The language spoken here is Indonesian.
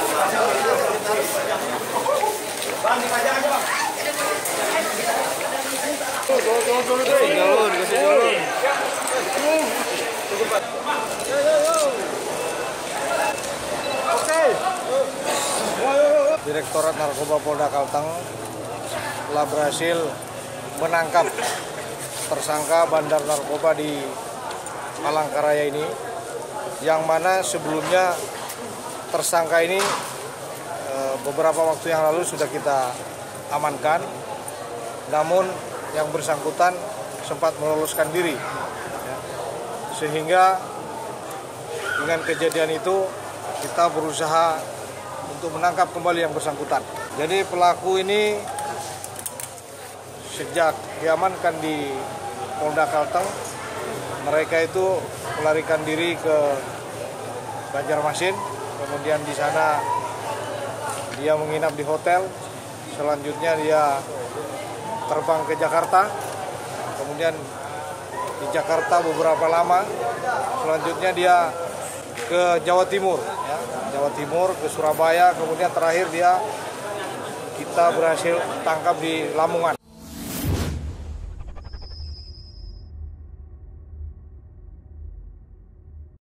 Direktorat Narkoba Polda Kalteng telah berhasil menangkap tersangka bandar narkoba di Palangkaraya ini, yang mana sebelumnya tersangka ini beberapa waktu yang lalu sudah kita amankan, namun yang bersangkutan sempat meloloskan diri, sehingga dengan kejadian itu kita berusaha untuk menangkap kembali yang bersangkutan. Jadi pelaku ini sejak diamankan di Polda Kalteng, mereka itu melarikan diri ke Banjarmasin, kemudian di sana dia menginap di hotel, selanjutnya dia terbang ke Jakarta, kemudian di Jakarta beberapa lama, selanjutnya dia ke Jawa Timur, ke Surabaya, kemudian terakhir kita berhasil tangkap di Lamongan.